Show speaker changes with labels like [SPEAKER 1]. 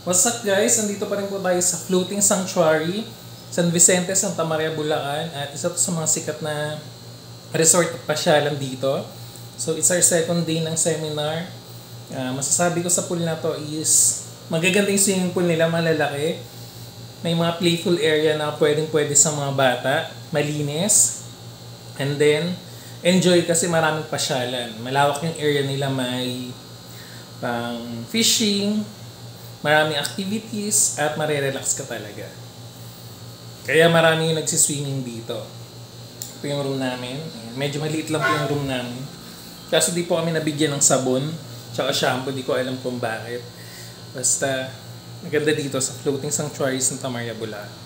[SPEAKER 1] What's up guys? Nandito pa rin po tayo sa Floating Sanctuary, San Vicente, Santa Maria, Bulacan. At isa to sa mga sikat na resort at pasyalan dito. So it's our second day ng seminar. Masasabi ko sa pool na to is magaganda yung swimming pool nila, malalaki. May mga playful area na pwede sa mga bata. Malinis. And then, enjoy kasi maraming pasyalan. Malawak yung area nila, may pang fishing, maraming activities, at marirelax ka talaga. Kaya marami yung nagsiswimming dito. Ito yung room namin. Medyo maliit lang po yung room namin. Kaso di po kami nabigyan ng sabon, tsaka shampoo, di ko alam kung bakit. Basta, maganda dito sa Floating Sanctuary, Santa Maria, Bulacan.